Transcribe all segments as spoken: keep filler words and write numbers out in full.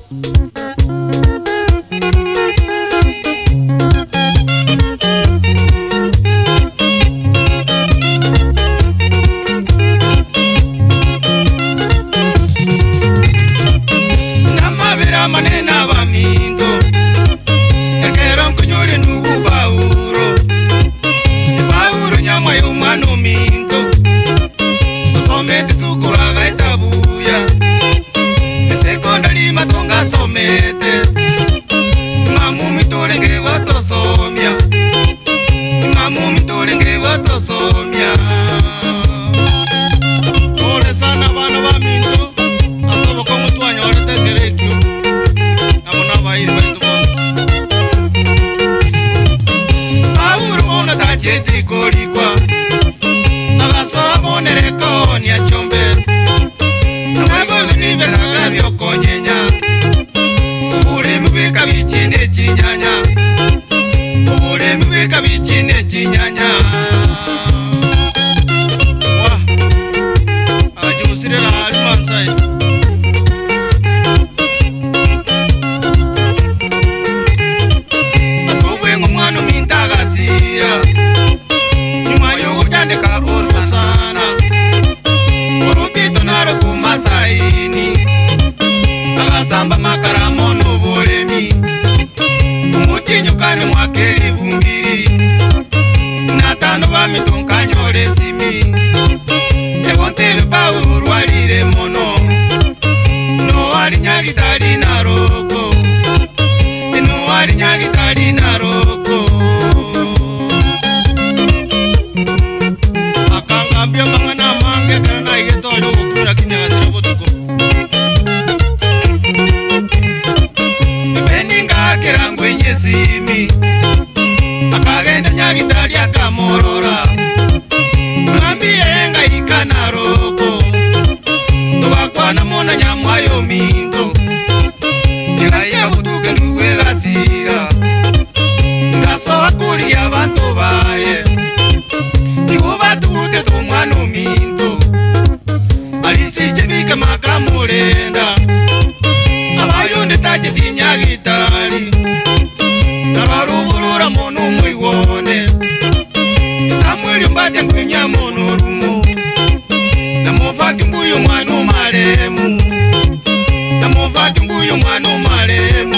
Manena baminto ekero kunyore nubu bauro bauro nyama yo mano minto somete sukura gaitabuya secondary matonga somete mamu mitorenge watosomya mamu mitorenge watosomya ole sana bana baminto asobo ko mutwanya orete gerekyo Pauro ta jeti kolikwa Agasobo nereko ni achombe Namego ni mera byo konyenya Ubure mubeka bichine chinyanya Ubure mubeka bichine chinyanya Wa Ajumusirela alimanzai Mano mintagasira Nyuma yo jande kabursa sana Orupito naro kumasaini Agasamba makaramo no bolemi Umutinyo kane mwakeri vumbiri Natano bamitunkanyo resimi Egontebe pawe urwalire mono No wali nyagitari naroko No wali nyagitari naroko Akangambia mangana mange kana yeto yo kura kinyagasira botuko Beninga kirangwe nyesimi Akagenda nyagitari akamorora Ngambie nga ikana roko Twakwana mona nyamwayo minto Ngaya butuke nuwe gasira Ngaso akuri abantu baye Niuba tute to mwana minto Alisi chebika makamurenda Abayo ndetaje tinyagitari Nabaruburura mono mwiwone Samuel mbate mkunya mono rumu Namufati mbuyo mwana maremu Namufati mbuyo mwana maremu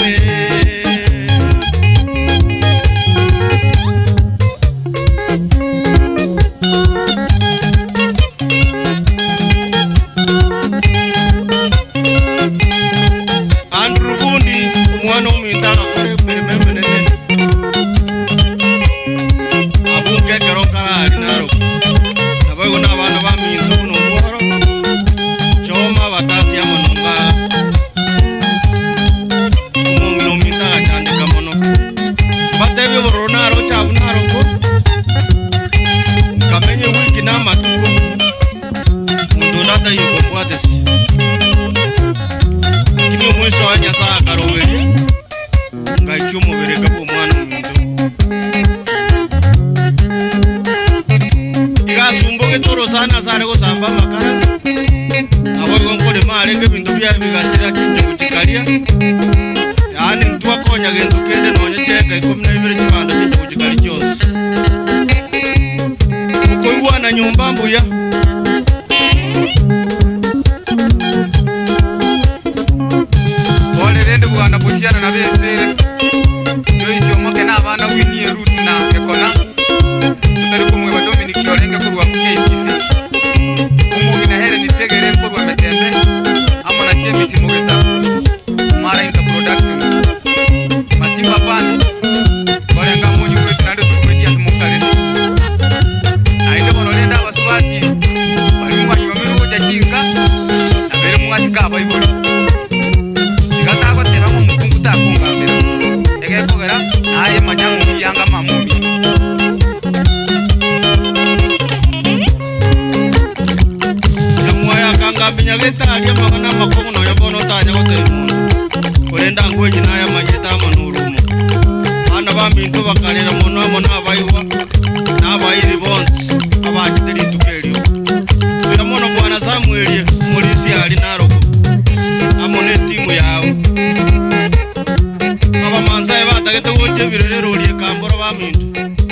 Samuel, Mulisi ali naroko. Amone timu yao. batagete goche birore rorie kamboro ba mintu